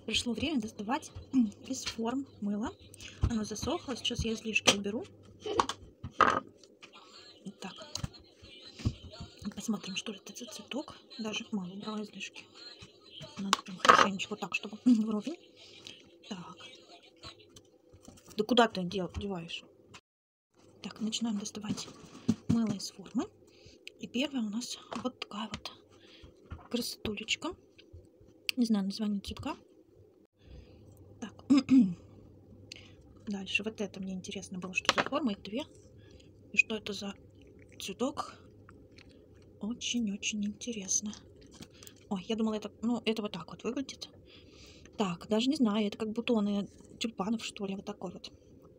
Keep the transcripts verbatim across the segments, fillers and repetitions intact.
Пришло время доставать из форм мыло. Оно засохло. Сейчас я излишки уберу. Так. Посмотрим, что это за цветок. Даже мало убрала излишки. Надо прям хорошенечко, вот так, чтобы вровень. Так. Да куда ты деваешь? Так, начинаем доставать мыло из формы. И первая у нас вот такая вот красотулечка. Не знаю название цветка. Так. Дальше. Вот это мне интересно было, что за форма. Их две. И что это за цветок? Очень-очень интересно. Ой, я думала, это, ну, это вот так вот выглядит. Так, даже не знаю, это как бутоны тюльпанов, что ли, вот такой вот.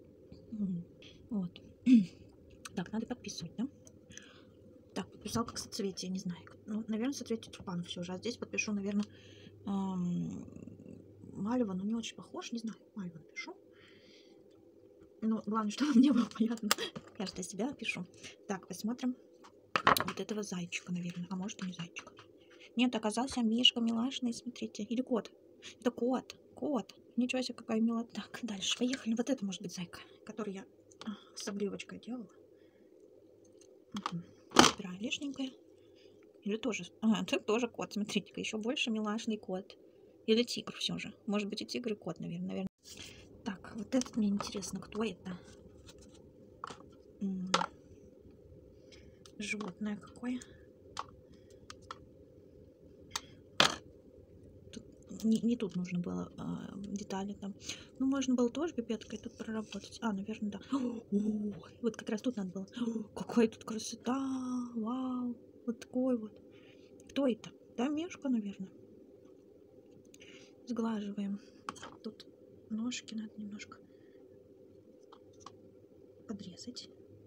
Вот. Так, надо подписывать, да? Так, подписал как соцветие, не знаю. Ну, наверное, соцветие тюльпанов все же. А здесь подпишу, наверное, эм, Мальва, но не очень похож, не знаю. Мальва напишу. Ну, главное, чтобы мне было понятно. Я же для себя пишу. Так, посмотрим. Вот этого зайчика, наверное. А может и не зайчика. Нет, оказался мишка милашный, смотрите. Или кот. Это кот. Кот. Ничего себе, какая милота. Так, дальше. Поехали. Вот это может быть зайка, который я с обливочкой делала. Угу. Убираю лишненькое. Или тоже... А, это тоже кот. Смотрите-ка, еще больше милашный кот. Или тигр все же. Может быть и тигр, и кот, наверное. наверное. Так, вот это мне интересно, кто это? М -м. Животное какое? Не, не тут нужно было а, детали там. Ну, можно было тоже пипеткой тут проработать. А, наверное, да. О, вот как раз тут надо было. О, какая тут красота! Вау! Вот такой вот. Кто это? Да, мишка, наверное. Сглаживаем. Тут ножки надо немножко подрезать.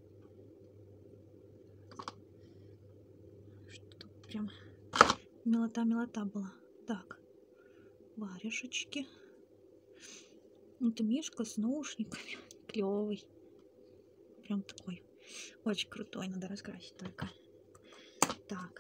Что-то прям милота-милота была. Так. Варежечки. Это мишка с наушниками. Клевый. Прям такой. Очень крутой. Надо раскрасить только. Так.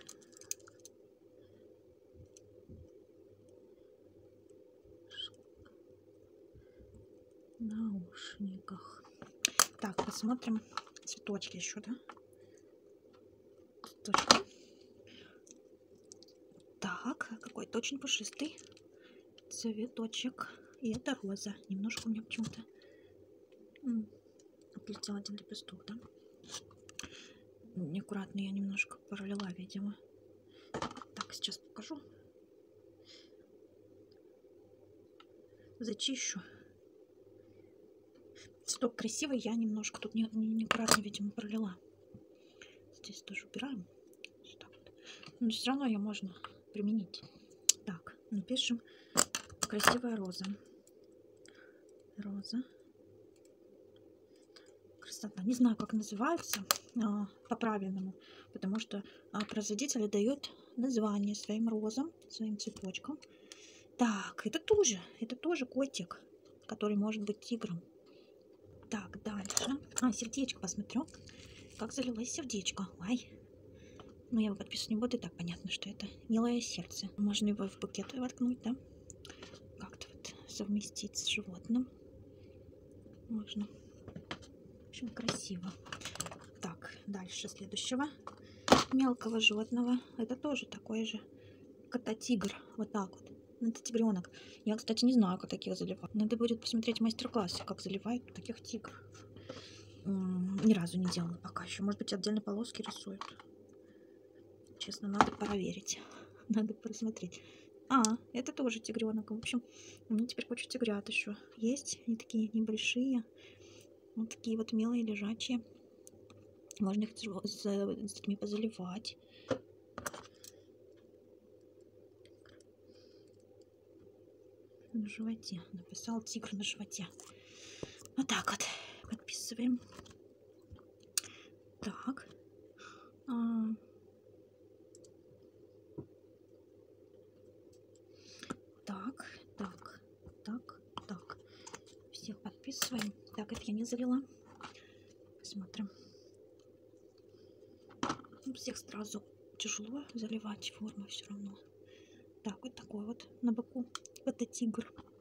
В наушниках. Так, посмотрим цветочки еще, да? Цветочки. Так, какой-то очень пушистый цветочек. И это роза. Немножко у меня почему-то отлетел один лепесток, да? Неаккуратно я немножко пролила, видимо. Так, сейчас покажу. Зачищу. Цветок красивый, я немножко тут неаккуратно, видимо, пролила. Здесь тоже убираем. Вот. Но все равно ее можно применить. Так, напишем красивая роза. Роза. Красота. Не знаю, как называется а, по-правильному, потому что а, производители дают название своим розам, своим цветочкам. Так, это тоже, это тоже котик, который может быть тигром. Так, дальше. А, сердечко посмотрю. Как залилось сердечко. Ай. Ну, я его подписывать не буду, и так понятно, что это милое сердце. Можно его в букет воткнуть, да? Как-то вот совместить с животным. Можно. В общем, красиво. Так, дальше следующего мелкого животного. Это тоже такой же кота-тигр. Вот так вот. Это тигренок. Я, кстати, не знаю, как таких заливать. Надо будет посмотреть мастер-классы, как заливают таких тигров. Ни разу не делала пока еще. Может быть, отдельно полоски рисуют. Честно, надо проверить. Надо просмотреть. А, это тоже тигренок. В общем, у меня теперь куча тигрят еще есть. Они такие небольшие. Вот такие вот милые, лежачие. Можно их с, с детьми позаливать. На животе. Написал тигр на животе. Вот так вот. Подписываем. Так. А... Так, так, так, так. Всех подписываем. Так, это я не залила. Посмотрим. Всех сразу тяжело заливать форму все равно. Так, вот такой вот на боку. Это тигр.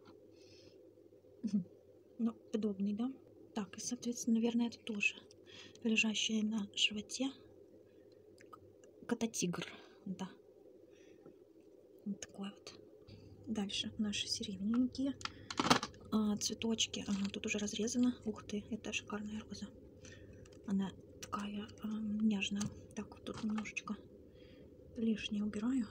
подобный, да? Так, и, соответственно, наверное, это тоже лежащий на животе кота-тигр, да. Вот такой вот. Дальше наши сиреневенькие а, цветочки. Ага, тут уже разрезано. Ух ты, это шикарная роза. Она такая а, нежная. Так, вот тут немножечко лишнее убираю.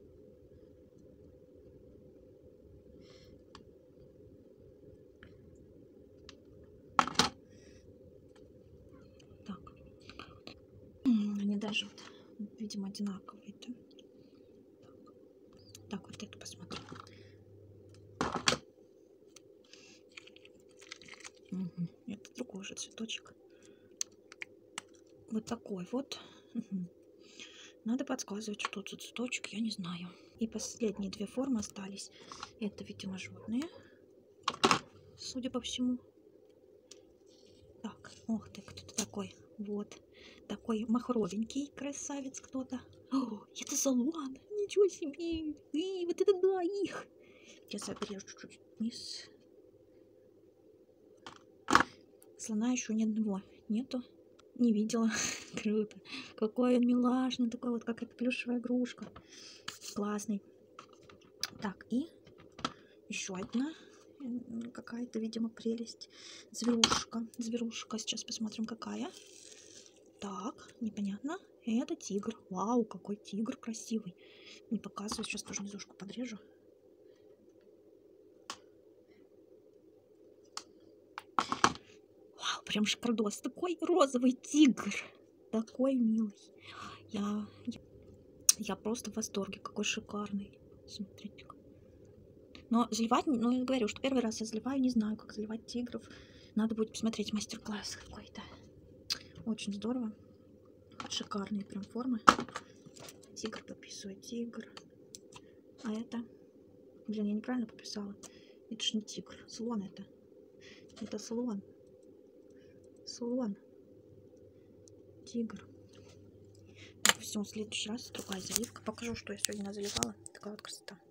Так. Они даже, вот, видимо, одинаковые. Да? Так, вот эту посмотрим. Угу. Это другой же цветочек. Вот такой вот. Угу. Надо подсказывать, что тут за цветочек, я не знаю. И последние две формы остались. Это, видимо, животные, судя по всему. Так, ох ты, кто-то такой. Вот. Такой махровенький красавец кто-то. О, это салон. Ничего себе. И вот это да, их. Сейчас я отрежу чуть-чуть вниз. Слона еще ни одного нету. Не видела. Круто. Какой он милашный. Такой вот, как эта плюшевая игрушка. Классный. Так, и еще одна какая-то, видимо, прелесть. Зверушка. Зверушка. Сейчас посмотрим, какая. Так, непонятно. Это тигр. Вау, какой тигр красивый. Не показываю. Сейчас тоже низушку подрежу. Вау, прям шикардос. Такой розовый тигр. Такой милый. Я, я, я просто в восторге. Какой шикарный. Смотрите-ка. Но заливать, ну, я говорю, что первый раз я заливаю, не знаю, как заливать тигров. Надо будет посмотреть мастер-класс какой-то. Очень здорово. Шикарные прям формы. Тигр подписывает, тигр. А это... Блин, я неправильно подписала. Это ж не тигр. Слон это. Это слон. Слон. Тигр. Так, все, в следующий раз другая заливка. Покажу, что я сегодня заливала. Такая вот красота.